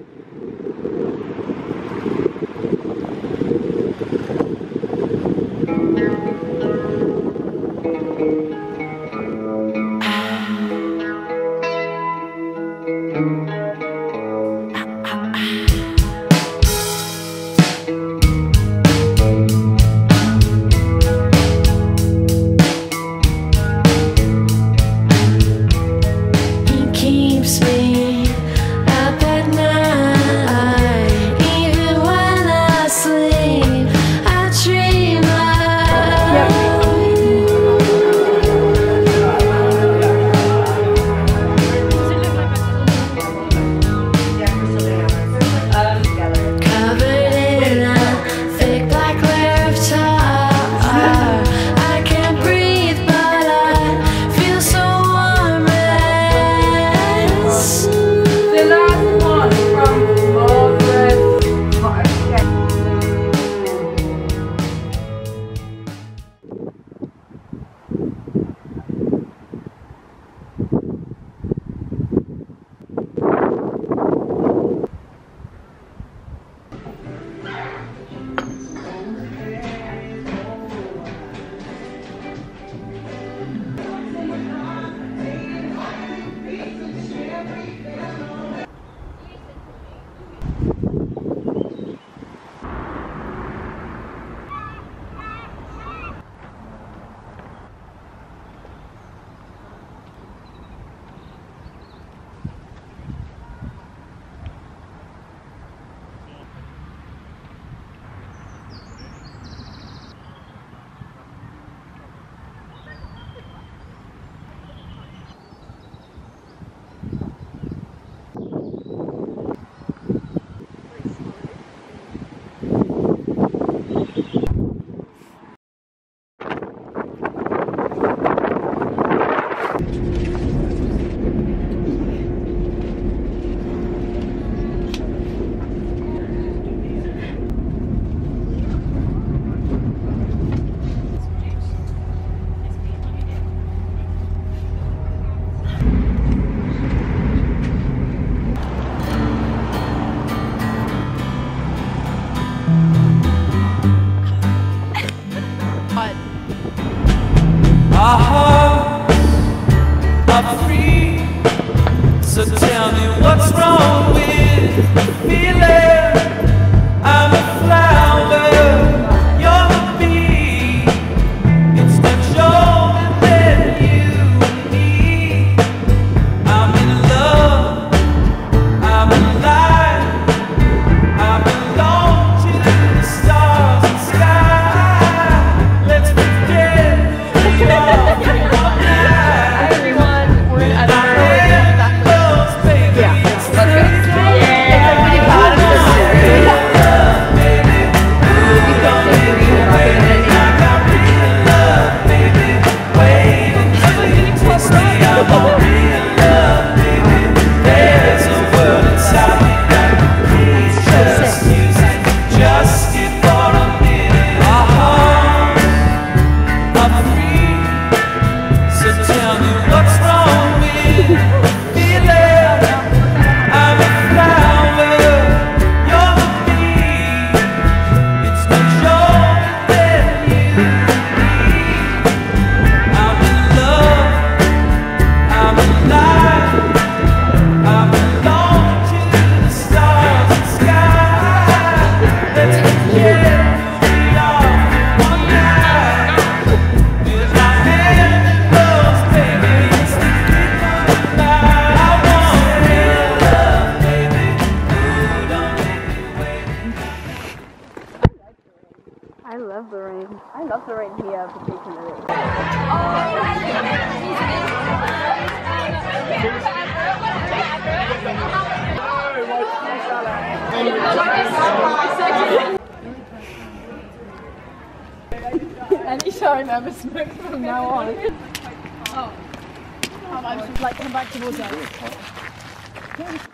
Anytime ever smoke from now on. Oh. I should like come back towards us.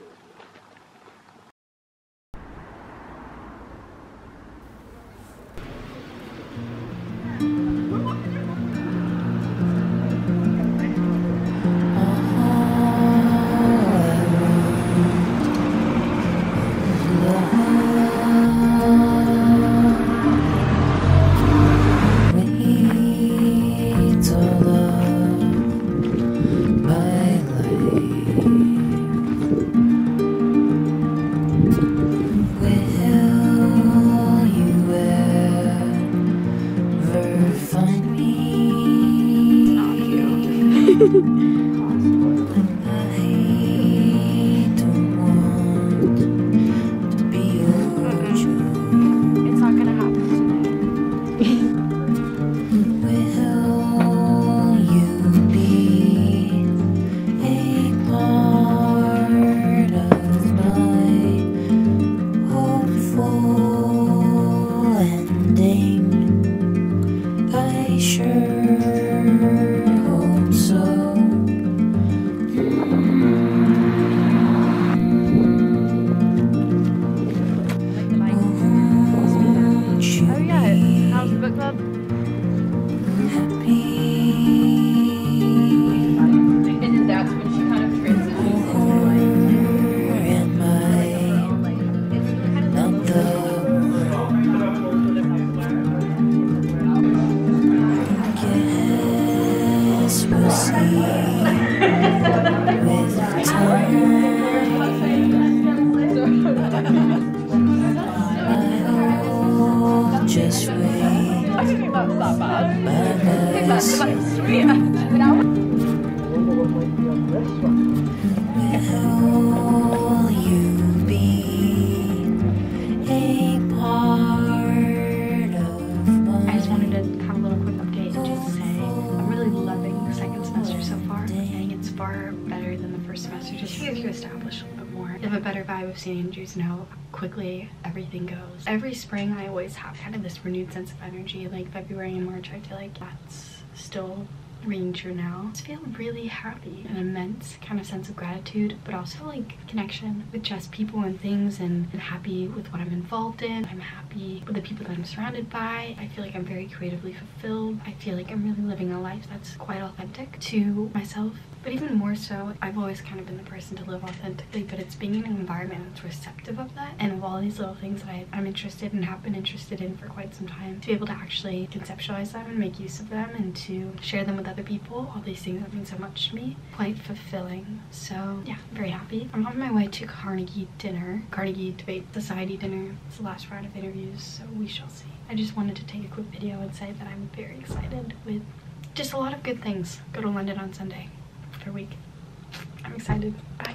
vibe of St. Andrews and how quickly everything goes. Every spring I always have kind of this renewed sense of energy. Like February and March, I feel like that's still ringing true now. I just feel really happy, an immense kind of sense of gratitude, but also like connection with just people and things, and happy with what I'm involved in. I'm happy with the people that I'm surrounded by. I feel like I'm very creatively fulfilled. I feel like I'm really living a life that's quite authentic to myself. But even more so, I've always kind of been the person to live authentically, but it's being in an environment that's receptive of that, and of all these little things that I'm interested and have been interested in for quite some time, to be able to actually conceptualize them and make use of them and to share them with other people, all these things that mean so much to me, quite fulfilling. So yeah, I'm very happy. I'm on my way to Carnegie Debate Society dinner. It's the last round of interviews, so we shall see. I just wanted to take a quick video and say that I'm very excited with just a lot of good things. Go to London on Sunday for a week. I'm excited. Bye.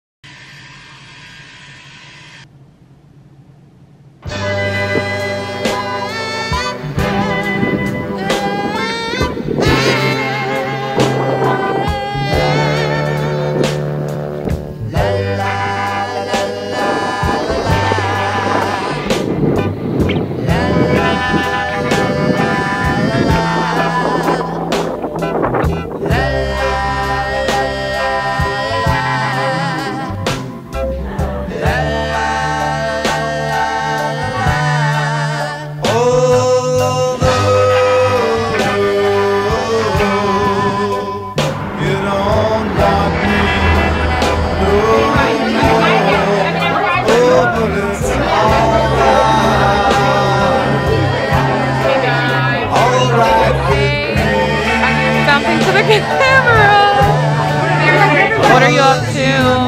What are you up to?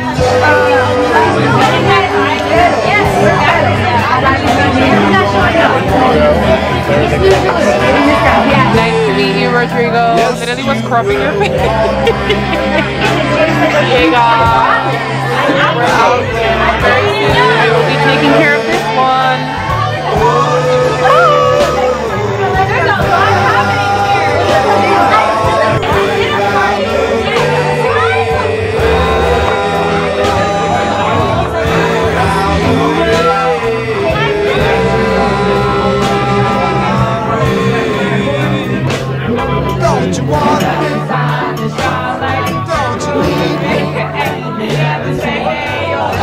Nice to meet you, Rodrigo. Literally was cropping your face. Hey guys, we're out here very soon. We will be taking care of this one. There's a lot happening here. Don't you want me? Don't you need me? Never say hey or